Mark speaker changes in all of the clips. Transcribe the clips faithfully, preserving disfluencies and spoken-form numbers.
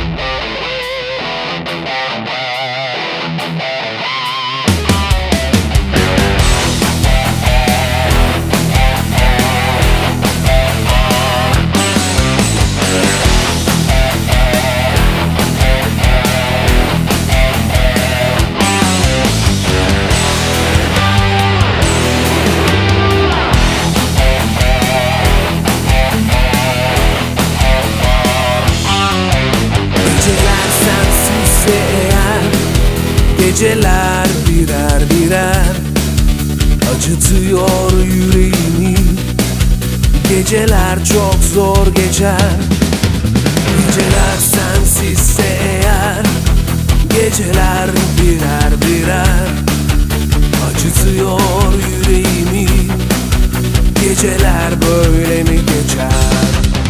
Speaker 1: Geceler birer birer acıtıyor yüreğimi. Geceler çok zor geçer. Geceler sensizse eğer, geceler birer birer acıtıyor yüreğimi. Geceler böyle mi geçer?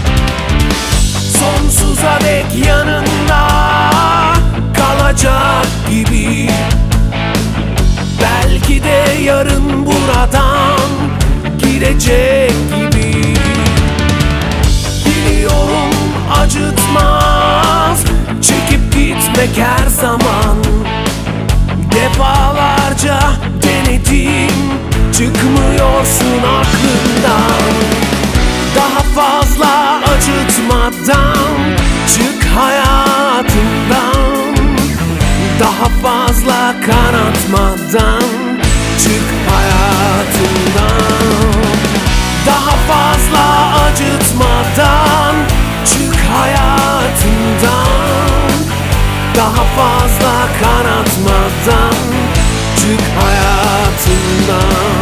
Speaker 1: Sonsuza dek yanında kalacak gibi. Belki de yarın buradan gidecek gibi. Biliyorum acıtmaz çekip gitmek her zaman. Defalarca denedim, çıkmıyorsun aklımdan. Daha fazla acıtmadan çık hayatımdan. Daha fazla kanatmadan çık hayatımdan. Daha fazla acıtmadan çık hayatımdan. Daha fazla kanatmadan çık hayatımdan.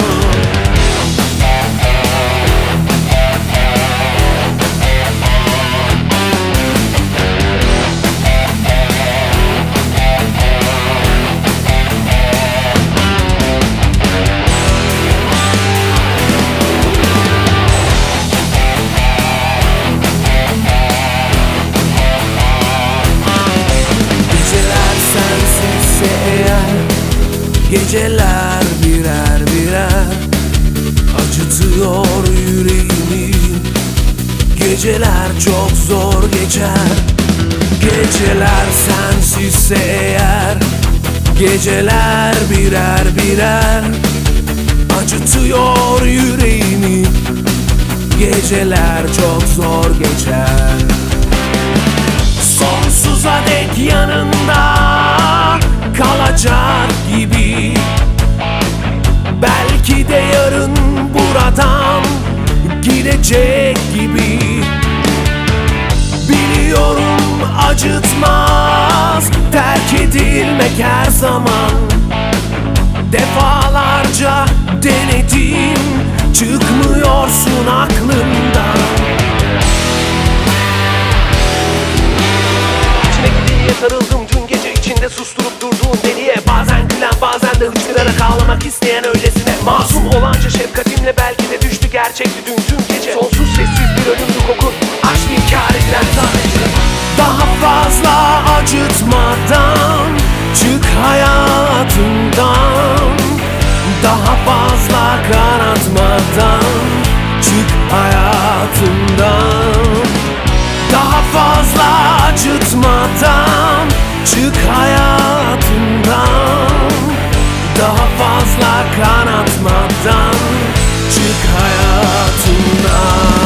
Speaker 1: Geceler birer birer acıtıyor yüreğimi. Geceler çok zor geçer. Geceler sensizse eğer, geceler birer birer acıtıyor yüreğimi. Geceler çok zor geçer. Sonsuza dek yanında kalacak gibi. Belki de yarın buradan gidecek gibi. Biliyorum acıtmaz terk edilmek her zaman. Defalarca denedim, çıkmıyorsun aklımdan. İçine deliye sarıldım dün gece, içinde susturup durduğun deliye. Bazen gülen bazen de hıçkırarak ağlamak isteyen öylesine. Masum olanca şefkatimle belki de düştü gerçekti dün tüm gece. Sonsuz sessiz bir ölümlü kokun aşk inkar edilen sadece. Daha fazla acıtmadan çık hayatımdan. Daha fazla kanatmadan çık hayatımdan. Daha fazla acıtmadan çık hayatımdan. Daha fazla kanatmadan çık hayatımdan.